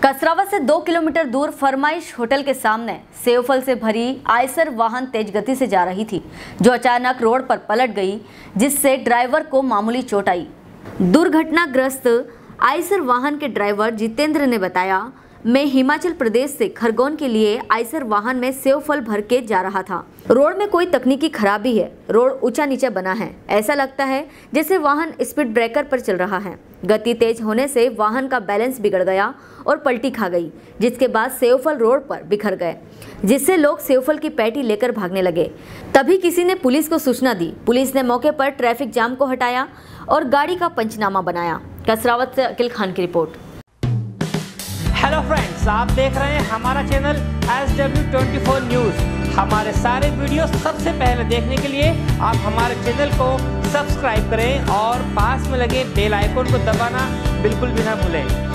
कसरावत से 2 किलोमीटर दूर फरमाइश होटल के सामने सेव फल से भरी आयसर वाहन तेज गति से जा रही थी, जो अचानक रोड पर पलट गई, जिससे ड्राइवर को मामूली चोट आई। दुर्घटनाग्रस्त आयसर वाहन के ड्राइवर जितेंद्र ने बताया, मैं हिमाचल प्रदेश से खरगोन के लिए आयसर वाहन में सेव फल भर के जा रहा था। रोड में कोई तकनीकी खराबी है, रोड ऊंचा नीचा बना है। ऐसा लगता है जैसे वाहन स्पीड ब्रेकर पर चल रहा है। गति तेज होने से वाहन का बैलेंस बिगड़ गया और पलटी खा गई, जिसके बाद सेव फल रोड पर बिखर गए, जिससे लोग सेव फल की पैटी लेकर भागने लगे। तभी किसी ने पुलिस को सूचना दी। पुलिस ने मौके पर ट्रैफिक जाम को हटाया और गाड़ी का पंचनामा बनाया। कसरावत से अकील खान की रिपोर्ट। हेलो फ्रेंड्स, आप देख रहे हैं हमारा चैनल SW24 न्यूज़। हमारे सारे वीडियो सबसे पहले देखने के लिए आप हमारे चैनल को सब्सक्राइब करें और पास में लगे बेल आइकन को दबाना बिल्कुल भी ना भूलें।